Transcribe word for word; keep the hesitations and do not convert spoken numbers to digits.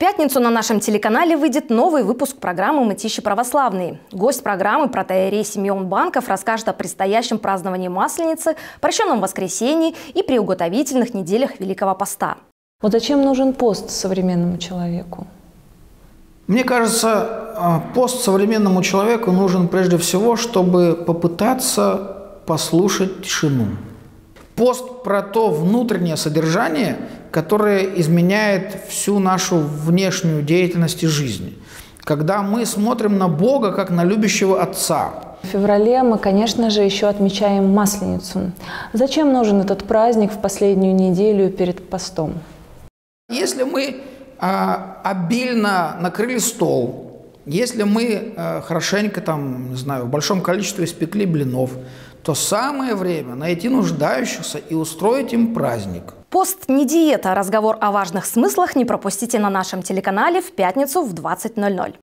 пятницу на нашем телеканале выйдет новый выпуск программы «Мытищи православные». Гость программы, протоиерей Симеон Банков, расскажет о предстоящем праздновании Масленицы, прощенном воскресенье и приуготовительных неделях Великого Поста. Вот зачем нужен пост современному человеку? Мне кажется, пост современному человеку нужен прежде всего, чтобы попытаться послушать тишину. Пост про то внутреннее содержание, которое изменяет всю нашу внешнюю деятельность и жизнь. Когда мы смотрим на Бога, как на любящего Отца. В феврале мы, конечно же, еще отмечаем Масленицу. Зачем нужен этот праздник в последнюю неделю перед постом? Если мы а, обильно накрыли стол, если мы а, хорошенько, там, не знаю, в большом количестве испекли блинов, то самое время найти нуждающихся и устроить им праздник. Пост не диета. Разговор о важных смыслах не пропустите на нашем телеканале в пятницу в двадцать ноль ноль.